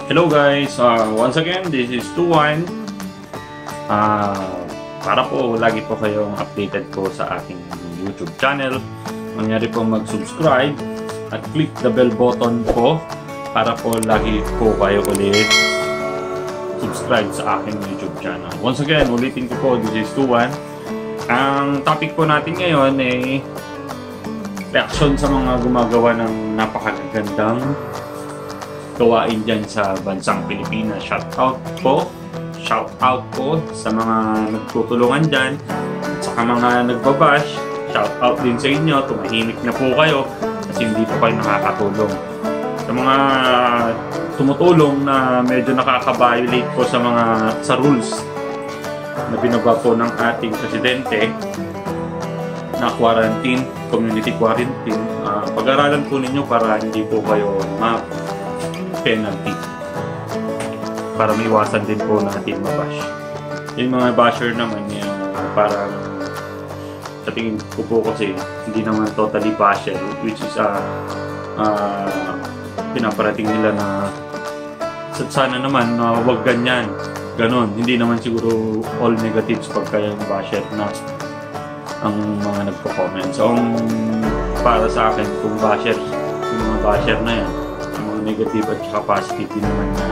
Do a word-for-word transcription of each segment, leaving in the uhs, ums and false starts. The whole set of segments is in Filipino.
Hello guys, uh, once again, this is Tuwan. Uh, para po lagi po kayong updated po sa aking YouTube channel, mangyari po mag-subscribe at click the bell button po para po lagi po kayo ulit subscribe sa aking YouTube channel. Once again, ulitin ko po, this is Tuwan. Ang topic po natin ngayon ay reaction sa mga gumagawa ng napakagandang gawain dyan sa bansang Pilipinas. Shout out po, shout out po sa mga nagtutulungan dyan at saka mga nagbabash. Shout out din sa inyo, tumahimik na po kayo kasi hindi po kayo nakakatulong. Sa mga tumutulong na medyo nakaka-violate po sa mga sa rules na binaba po ng ating presidente na quarantine, community quarantine, uh, pag-aralan po ninyo para hindi po kayo ma penalty para maiwasan din po natin mabash. Yung mga basher naman yan, parang sa tingin ko po kasi hindi naman totally basher, which is uh, uh, pinaparating nila na sana naman na uh, wag ganyan, ganon. Hindi naman siguro all negatives pagka yung basher na ang mga nagpo-comment. So um, para sa akin, kung basher, yung mga basher na yan, negative at saka positive din naman na,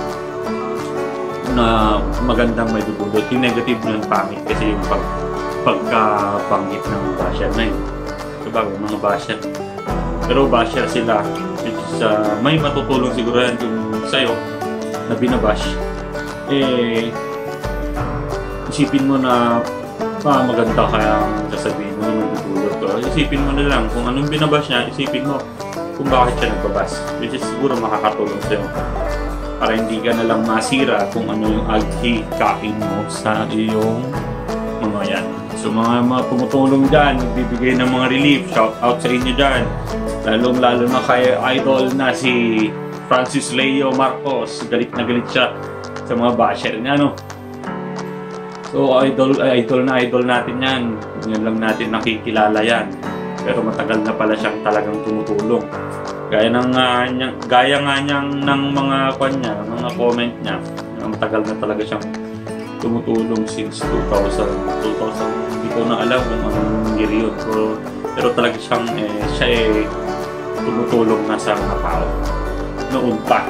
na magandang may dudulot. Yung negative nun pangit kasi yung pag, pagkapanggit ng basher na yun. Diba, mga basher. Pero basher sila, which is, uh, may matutulong siguro yan kung sa'yo na binabash. Eh, isipin mo na ah, maganda kaya sasabihin mo na may dudulot. So, isipin mo na lang kung anong binabash niya, isipin mo kung bakit siya nagbabas, which is siguro makakatulong sa'yo para hindi ka na lang masira kung ano yung aghi-kain mo sa iyong mga yan. So mga, mga tumutulong dyan, nagbibigay ng mga relief, shout out sa inyo dyan, lalong lalo na kay idol na si Francis Leo Marcos. Galit na galit siya sa mga basher niya, no? So idol, idol na idol natin yan, yan lang natin nakikilala yan. Pero matagal na pala siyang talagang tumutulong. Gaya ng uh, niya, gaya nga niyang ng mga kwan niya, mga comment niya. Matagal na talaga siyang tumutulong since two thousand. Hindi ko na alam kung anong year yun. Pero, pero talaga siyang eh, siya eh tumutulong na sa mga tao noon pa.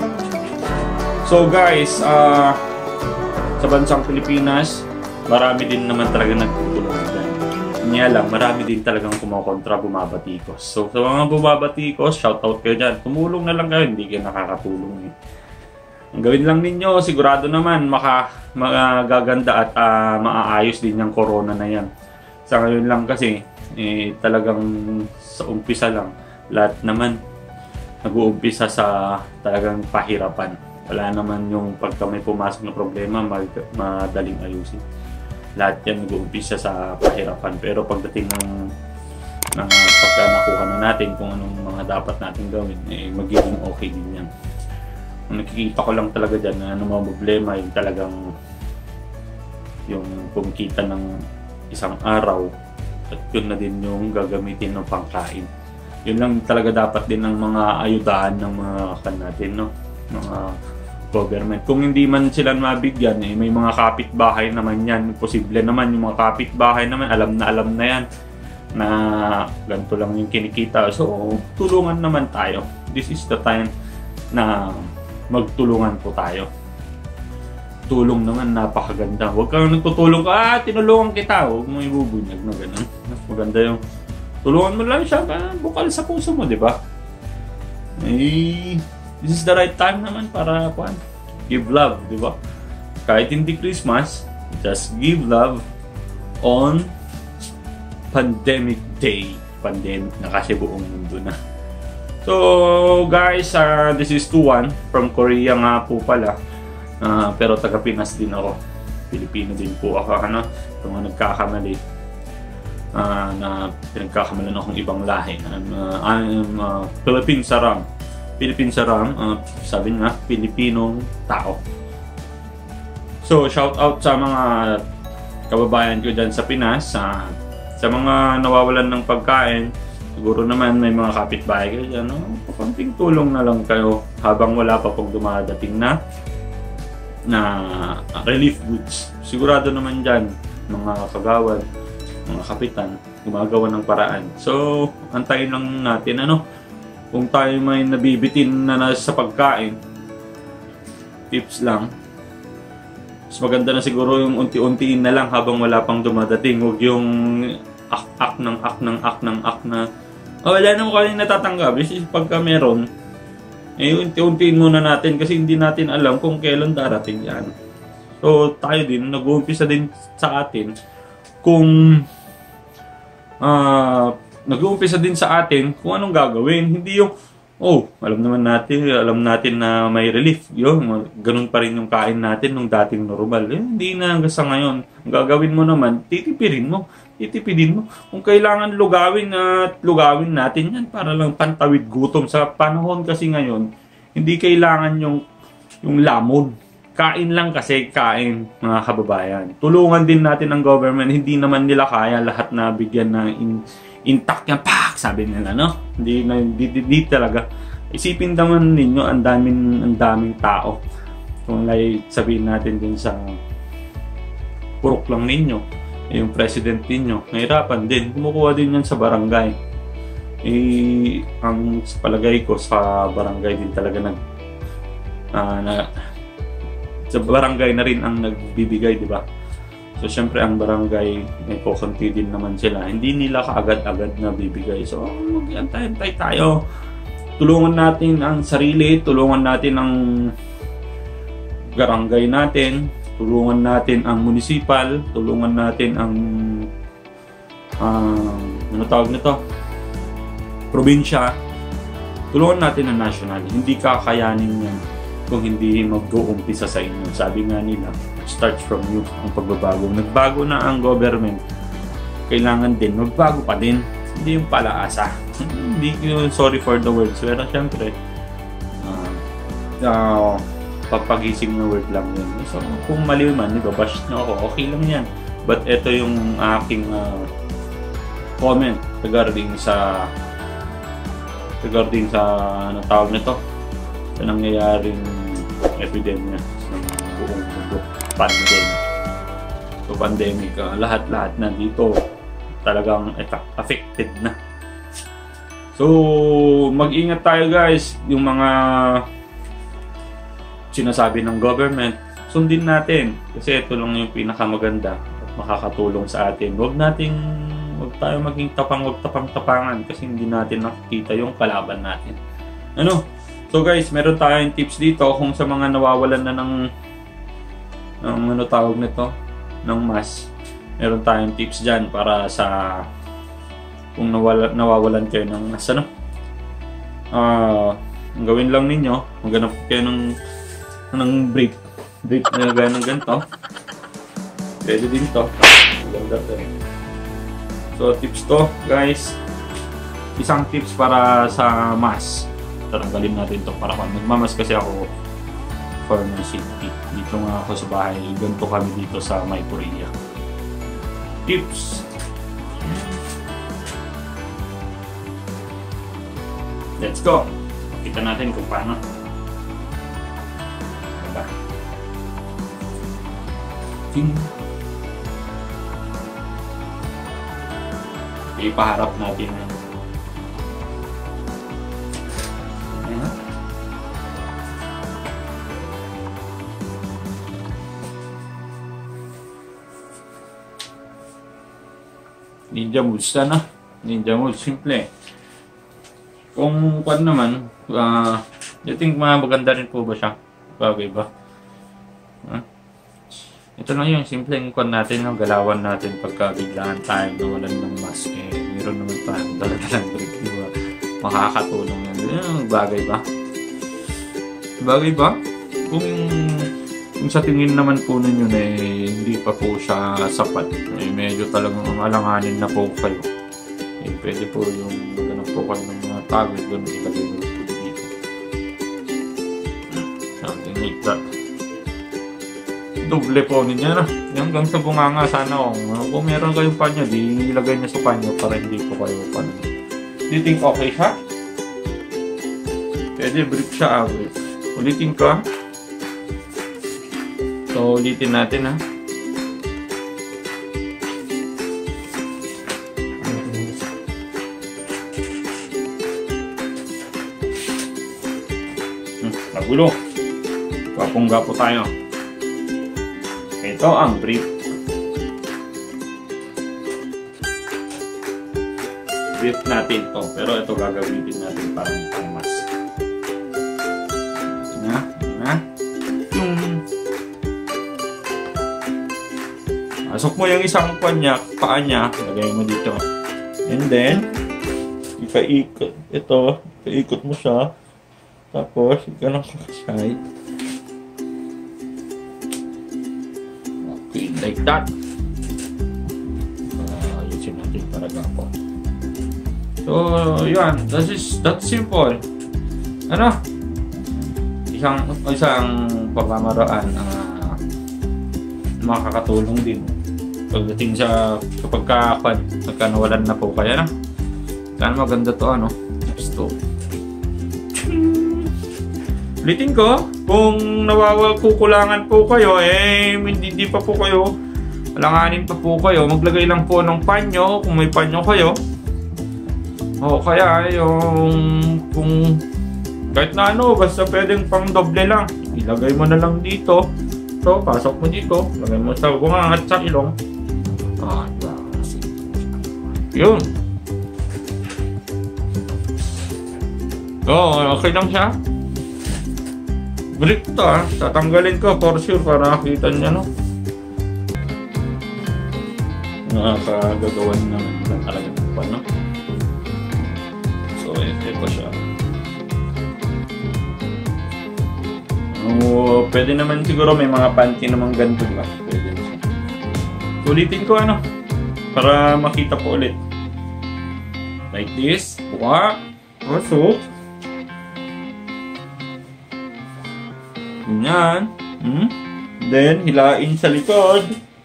So guys, uh, sa bansang Pilipinas, marami din naman talaga nagtutulong dyan. Niya lang, marami din talagang kumokontra, bumabatikos. So, sa mga bumabatikos, shoutout kayo dyan. Tumulong na lang kayo, hindi kayo nakakatulong. Eh. Ang gawin lang ninyo, sigurado naman, maka, magaganda at uh, maaayos din yung corona na yan. Sa ngayon lang kasi, eh, talagang sa umpisa lang, lahat naman nag-uumpisa sa talagang pahirapan. Wala naman yung pagka may pumasok na problema, mag, madaling ayusin. Lahat yan nag-uumpisa sa pahirapan. Pero pagdating ng, ng pagka nakuha na natin kung anong mga dapat natin gawin, eh, magiging okay din yan. Ang nakikita ko lang talaga dyan na anong mga problema, yung talagang yung kumikita ng isang araw at yun na din yung gagamitin ng pangkain. Yun lang talaga dapat din ng mga ayudahan ng mga kan natin, no? Mga government. Kung hindi man sila mabigyan, eh, may mga kapitbahay naman yan. Posible naman yung mga kapitbahay naman, alam na alam na yan na ganito lang yung kinikita. So, tulungan naman tayo. This is the time na magtulungan po tayo. Tulong naman, napakaganda. Huwag kang nagtutulong ka, ah, tinulungan kita. Huwag mo ibubunyag na gano'n. Mas maganda yung tulungan mo lang siya, ah, bukal sa puso mo, di ba? Eh, this is the right time naman para kuan, give love, di ba? Kahit hindi Christmas, just give love on pandemic day. Pandemic na kasi buong mundo na. So guys, uh, this is Tuwan from Korea nga po pala. Uh, pero taga Pinas din ako. Pilipino din po ako, ano? Kung nagkakamali. Uh, na pinagkakamalan akong ibang lahi. I'm, uh, I'm uh, Philippine Sarang. Philippine Saram, uh, sabi nga, Pilipinong tao. So, shout out sa mga kababayan ko dyan sa Pinas, uh, sa mga nawawalan ng pagkain, Siguro naman may mga kapitbahay kayo dyan, no? Konting tulong na lang kayo habang wala pa pong dumadating na na relief goods. Sigurado naman dyan, mga kagawad, mga kapitan, gumagawa ng paraan. So, antayin lang natin, ano, kung tayo may nabibitin na nasa pagkain, tips lang. Mas maganda na siguro yung unti-untiin na lang habang wala pang dumadating. Huwag yung ak-ak ng ak ng ak ng ak na, oh, wala naman kayo natatanggap. Kasi pagka meron, eh, unti-untiin muna natin kasi hindi natin alam kung kailan darating yan. So, tayo din, nag-uumpisa din sa atin kung uh, nag-uumpisa din sa atin kung anong gagawin. Hindi yung, oh, alam naman natin, alam natin na may relief. Yun, ganun pa rin yung kain natin nung dating normal. Eh, hindi na hanggang sa ngayon. Ang gagawin mo naman, titipirin mo. Titipidin mo. Kung kailangan lugawin at lugawin natin yan para lang pantawid gutom. Sa panahon kasi ngayon, hindi kailangan yung, yung lamon. Kain lang kasi kain, mga kababayan. Tulungan din natin ang government. Hindi naman nila kaya lahat na bigyan na in, intact yan. Pak! Sabi nila, no? Hindi, na, hindi, hindi talaga. Isipin naman ninyo, ang daming, ang daming tao. Kung like, sabihin natin din sa purok lang ninyo, yung president ninyo, nahirapan din. Kumukuha din yan sa barangay. Eh, ang palagay ko sa barangay din talaga nag, uh, na, sa barangay na rin ang nagbibigay, di ba? So, syempre, ang barangay, may kukunti din naman sila. Hindi nila kaagad-agad na bibigay. So, mag-antay-antay tayo. Tulungan natin ang sarili, tulungan natin ang barangay natin, tulungan natin ang municipal, tulungan natin ang, uh, ano tawag nito? Probinsya. Tulungan natin ang national. Hindi kakayanin yan kung hindi mag-uumpisa sa inyo. Sabi nga nila, starts from you ang pagbabago. Nagbago na ang government. Kailangan din, magbago pa din. Hindi yung palaasa. Hindi yun, sorry for the words. Pero syempre, uh, uh, papagising na word lang yun. So, kung mali man, di ba, bash nyo ako, okay lang yan. But ito yung aking uh, comment regarding sa regarding sa ano tawag nito, sa nangyayaring epidemya ng buong mundo, pandemic. So, pandemic, uh, lahat-lahat na dito talagang affected na. So, mag-ingat tayo guys. Yung mga sinasabi ng government, sundin natin. Kasi ito lang yung pinakamaganda at makakatulong sa atin. Huwag nating, huwag tayo maging tapang, huwag tapang-tapangan kasi hindi natin nakikita yung kalaban natin. Ano? So guys, meron tayong tips dito kung sa mga nawawalan na ng ng ano tawag nito, ng mask. Meron tayong tips dyan para sa kung nawala, nawawalan kayo ng mask, ano? Uh, ang gawin lang ninyo, maghanap kayo ng ng brief. Brief na gano'n ganito. Pwede din to. Maganda to. So tips to guys. Isang tips para sa mask. Taranggalin natin ito para kung magmamas kasi ako for my safety. Dito nga ako sa bahay. Ganito kami dito sa May Korea. Tips. Let's go. Makita natin kung paano. Diba? Ting. Ipaharap natin na Ninja mode sana. Ninja mode, simple. Kung kwan naman, uh, I think maganda rin po ba siya? Bagay ba? Huh? Ito lang yung simple yung kwan natin, yung galawan natin pagka biglaan tayo nawalan ng mask. Eh, meron naman pa daladalang break, di ba? Makakatulong yan. Eh, bagay ba? Bagay ba? Kung Kung sa tingin naman po ninyo na eh, hindi pa po siya sapat, eh, medyo talagang alanganin na po kayo, eh, pwede po yung maghanap po kayo ng mga tagos doon, ilagay mo po dito. Something like that. Doble po ninyo na. Hanggang sa bunganga sana kung, kung meron kayong panyo, di ilagay niya sa panyo para hindi po kayo pan Do you think okay siya? Pwede brief siya, ah, brief. Ulitin ko. So, ulitin natin, ha. Hmm, magulo. Kapungga po tayo. Ito ang brief. Brief natin to, pero ito gagamitin natin parang pangmas. Na, na. Yung pasok mo yung isang panyak, paa niya, lagay mo dito. And then, ika-ikot. Ito, ika-ikot mo siya. Tapos, ika lang kakasay. Okay, like that. Uh, ayusin natin para gapo. So, yun. That is, that's simple. Ano? Isang, isang pamamaraan na uh, makakatulong din. Pagdating sa, kapag ka, pagka nawalan na po kaya na. Sana maganda to, ano? Tips to. Ulitin ko, kung nawawal kukulangan po kayo, eh, hindi, hindi pa po kayo, alanganin pa po kayo, maglagay lang po ng panyo, kung may panyo kayo. O kaya yung kung kahit na ano, basta pwedeng pang doble lang, ilagay mo na lang dito. So, pasok mo dito, lagay mo sa bunga at sa ilong. Ah, yun. So, okay lang siya. Balik ito, ah. Tatanggalin ko for sure para nakita niya, no? Nakakagagawan naman lang talaga pa, no? So, ito siya. Oh, pwede naman siguro may mga panty naman ganito, diba? Pwede siya. Ulitin ko, ano? Para makita po ulit. Like this. Buka. Pasok. Ganyan. Hmm? Then, hilain sa likod.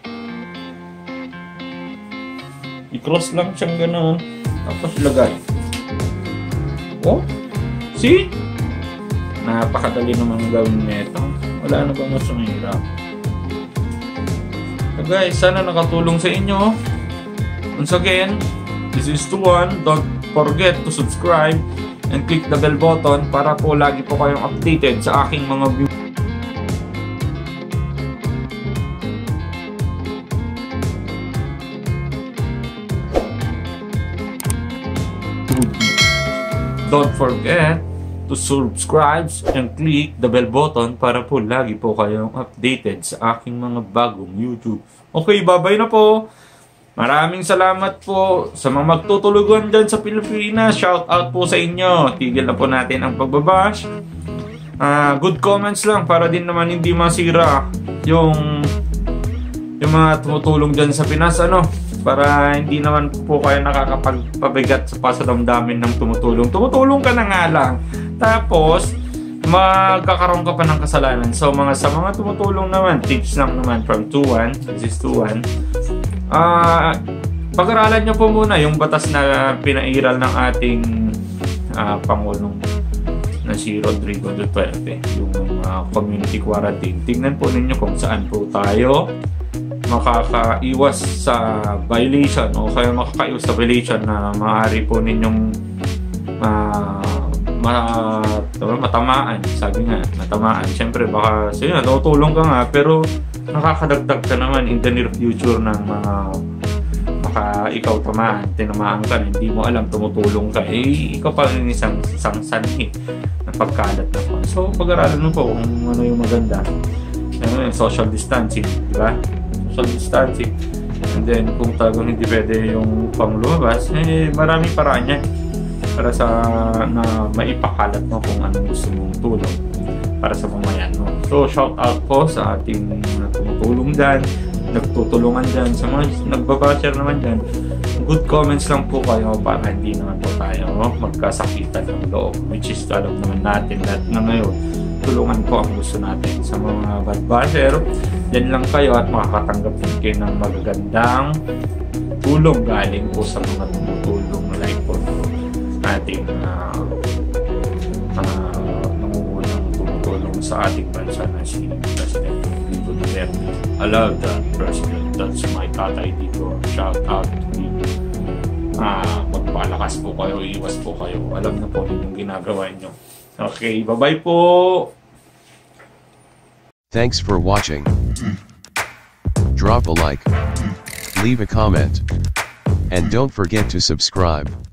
I-cross lang siyang gano'n. Tapos lagay. Oh? See? Napakadali naman gawin nito. Wala na bang mas mahirap. So guys, sana nakatulong sa inyo. Once again, this is Tuan. Don't forget to subscribe and click the bell button para po lagi po kayong updated sa aking mga views. Don't forget to subscribe and click the bell button para po lagi po kayong updated sa aking mga bagong YouTube. Okay, bye-bye na po. Maraming salamat po sa mga magtutulugan dyan sa Pilipinas. Shout out po sa inyo. Tigil na po natin ang pagbabash. Uh, good comments lang para din naman hindi masira yung yung mga tumutulong dyan sa Pinas, ano? Para hindi naman po kayo nakakapagpabigat sa pasadamdamin ng tumutulong. Tumutulong ka na nga lang. Tapos, magkakaroon ka pa ng kasalanan. So, mga sa mga tumutulong naman, tips lang naman from Tuan. This is Tuan. Ah, uh, pag-aralan nyo po muna yung batas na pinairal ng ating uh, Pangulong na si Rodrigo Duterte. Yung uh, community quarantine. Tingnan po ninyo kung saan po tayo makakaiwas sa violation o kaya makakaiwas sa violation na maaari po ninyong uh, ma matamaan. Sabi nga, matamaan. Siyempre baka so yun, tutulong ka nga pero nakakadagdag ka naman in the near future ng mga baka ikaw tamaan, tinamaan ka, hindi mo alam, tumutulong ka, eh ikaw pa rin isang, isang sanhi na pagkalat na po. So pag-aralan mo po kung ano yung maganda. Ano yung social distancing, di ba? Social distancing. And then, kung talagang hindi pwede yung pang lumabas, eh, maraming paraan yan para sa na maipakalat mo kung anong gusto mong tulong para sa mamayan mo. So, shout out po sa ating tumutulong dyan, nagtutulungan dyan, sa mga nagbabashare naman dyan. Good comments lang po kayo para hindi naman po tayo no? magkasakitan ng loob, which is alam naman natin lahat na ngayon. Tulungan po ang gusto natin sa mga bad basher. Yan lang kayo at makakatanggap din kayo ng magagandang tulong galing po sa mga tumutulong like po. ating uh, uh, nangungunang tumutulong sa ating bansa na si President Rodrigo Duterte. I love that president. That's my tatay dito. Shout out to him. Ah, magpalakas po kayo, iwas po kayo. Alam na po yung ginagawa nyo. Okay, bye-bye po! Thanks for watching. Drop a like, leave a comment, and don't forget to subscribe.